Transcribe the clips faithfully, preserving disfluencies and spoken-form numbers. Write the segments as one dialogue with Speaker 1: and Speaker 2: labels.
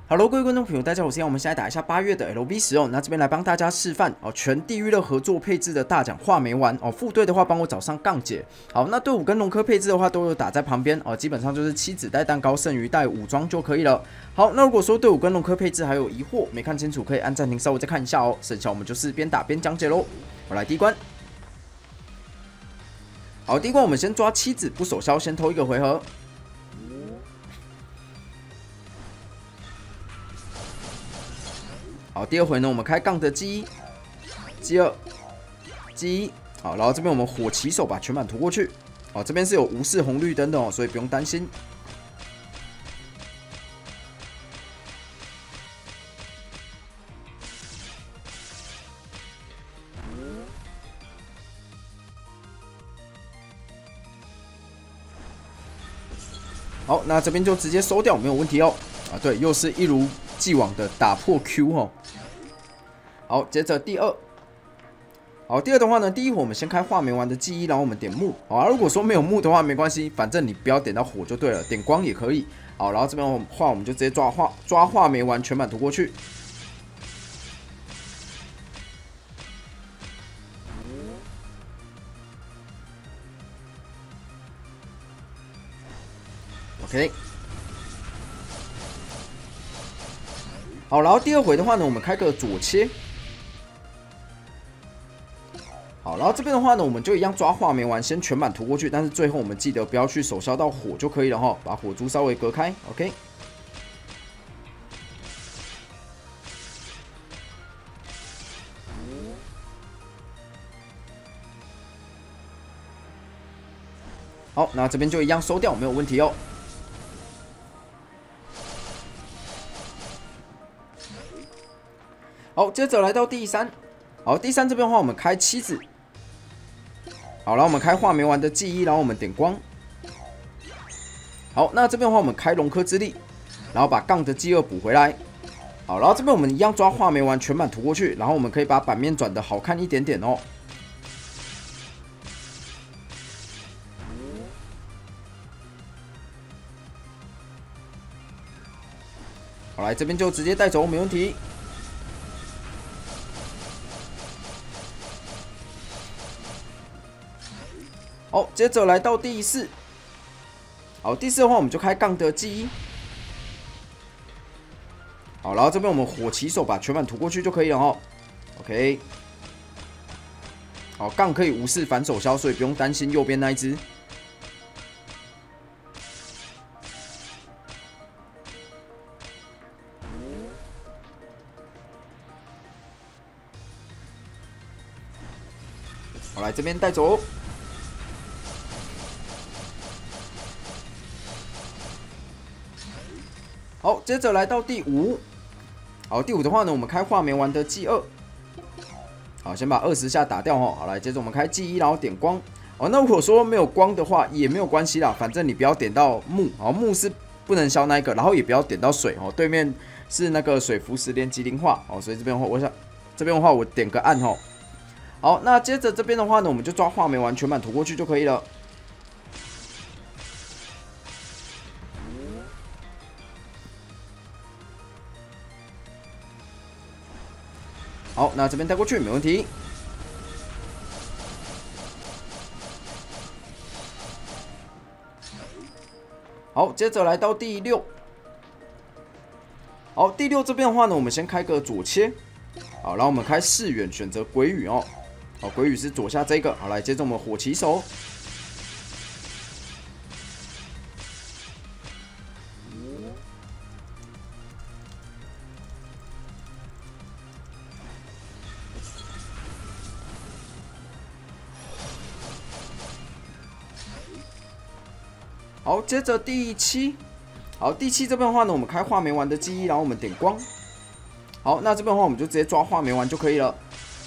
Speaker 1: Hello，各位观众朋友，大家好，我是杨。我们现在打一下八月的 L V 十哦，那这边来帮大家示范哦，全地狱的合作配置的大奖画没完哦。副队的话，帮我找上杠姐。好，那队伍跟龙科配置的话，都有打在旁边哦，基本上就是妻子带蛋糕，剩余带武装就可以了。好，那如果说队伍跟龙科配置还有疑惑，没看清楚，可以按暂停，稍微再看一下哦。剩下我们就是边打边讲解喽。我来第一关。好，第一关我们先抓妻子，不手消，先偷一个回合。 好，第二回呢，我们开杠的 G 一、G 二、G 一，好，然后这边我们火骑手把全板涂过去，好，这边是有无视红绿灯的哦，所以不用担心。好，那这边就直接收掉，没有问题哦。啊，对，又是一如既往的打破 Q 哦。好，接着第二。 好，第二的话呢，第一火我们先开画没完的记忆，然后我们点木。好、啊，如果说没有木的话，没关系，反正你不要点到火就对了，点光也可以。好，然后这边画我们就直接抓画，抓画没完，全板涂过去。OK。好，然后第二回的话呢，我们开个左切。 好，然后这边的话呢，我们就一样抓画没完，先全板涂过去，但是最后我们记得不要去手烧到火就可以了哈，把火珠稍微隔开 ，OK。好，那这边就一样收掉，没有问题哦。好，接着来到第三，好，第三这边的话，我们开妻子。 好，然后我们开画没完的记忆，然后我们点光。好，那这边的话我们开龙科之力，然后把杠的记二补回来。好，然后这边我们一样抓画没完，全板涂过去，然后我们可以把版面转的好看一点点哦。好，来这边就直接带走，没问题。 好，接着来到第四。好，第四的话我们就开杠的记忆。好，然后这边我们火骑手把全板涂过去就可以了哦。OK。好，杠可以无视反手消，所以不用担心右边那一只。好，来这边带走。 好，接着来到第五。好，第五的话呢，我们开画没完的记二。好，先把二十下打掉哈。好，来，接着我们开记一，然后点光。哦，那如果说没有光的话，也没有关系啦，反正你不要点到木。好，木是不能消那一个，然后也不要点到水哦。对面是那个水符十连机灵化哦，所以这边的话，我想这边的话我点个暗哈。好，那接着这边的话呢，我们就抓画没完，全板涂过去就可以了。 好，那这边带过去没问题。好，接着来到第六。好，第六这边的话呢，我们先开个左切。好，然后我们开视远，选择鬼羽哦。好，鬼羽是左下这个。好，来，接着我们火骑手。 好，接着第七，好，第七这边的话呢，我们开画没完的记忆，然后我们点光。好，那这边的话我们就直接抓画没完就可以了。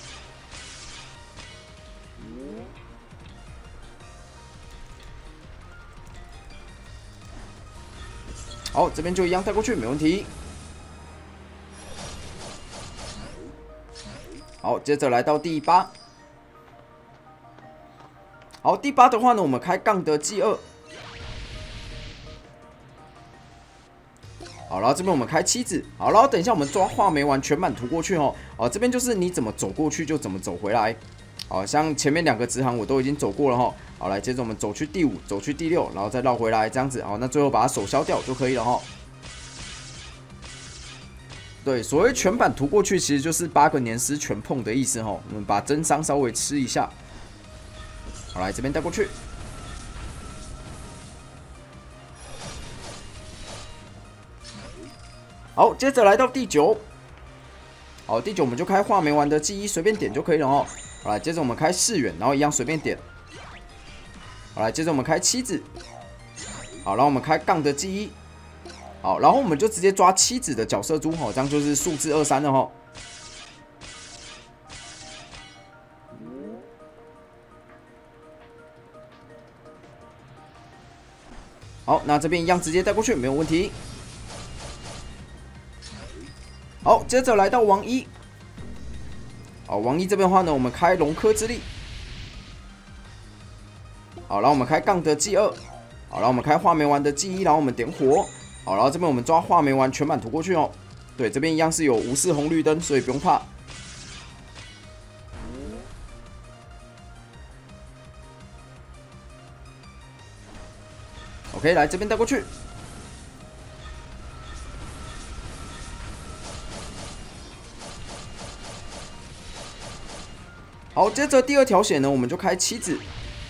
Speaker 1: 好，这边就一样带过去，没问题。好，接着来到第八。好，第八的话呢，我们开杠的记二。 好，然后这边我们开妻子，好，然后等一下我们抓画没完，全版涂过去哦。哦，这边就是你怎么走过去就怎么走回来。好像前面两个直航我都已经走过了哈。好，来接着我们走去第五，走去第六，然后再绕回来这样子。好，那最后把它手消掉就可以了哈。对，所谓全版涂过去，其实就是八个年尸全碰的意思哈。我们把真伤稍微吃一下。好，来这边带过去。好，接着来到第九。好，第九我们就开画没完的记忆，随便点就可以了哦。好，来接着我们开视远，然后一样随便点。好，来接着我们开妻子。好，然后我们开杠的记忆。好，然后我们就直接抓妻子的角色珠，哦，这样就是数字二三了哈。好，那这边一样直接带过去，没有问题。好，接着来到王一。好，王一这边的话呢，我们开龙科之力。好，然后我们开杠的记二。好，然后我们开画没完的记一，然后我们点火。好，然后这边我们抓画没完，全版涂过去哦。对，这边一样是有无视红绿灯，所以不用怕。OK， 来这边带过去。好，接着第二条血呢，我们就开妻子。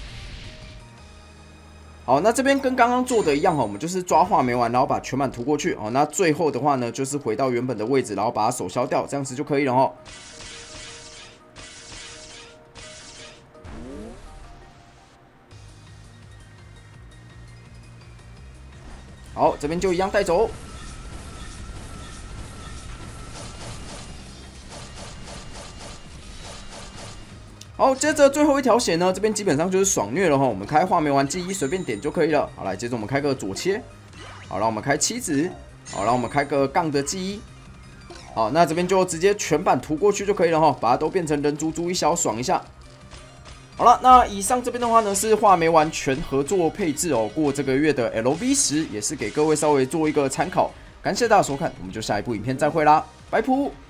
Speaker 1: 好，那这边跟刚刚做的一样哈，我们就是抓画没完，然后把全版涂过去。好，那最后的话呢，就是回到原本的位置，然后把它手消掉，这样子就可以了哈。好，这边就一样带走。好，接着最后一条血呢，这边基本上就是爽虐了哈。我们开画没完记忆，随便点就可以了。好，来接着我们开个左切，好，让我们开妻子，好，让我们开个杠的记忆。好，那这边就直接全版涂过去就可以了哈，把它都变成人猪猪一消，爽一下。好了，那以上这边的话呢是画没完全合作配置哦，过这个月的 L V 十也是给各位稍微做一个参考。感谢大家收看，我们就下一部影片再会啦，拜拜。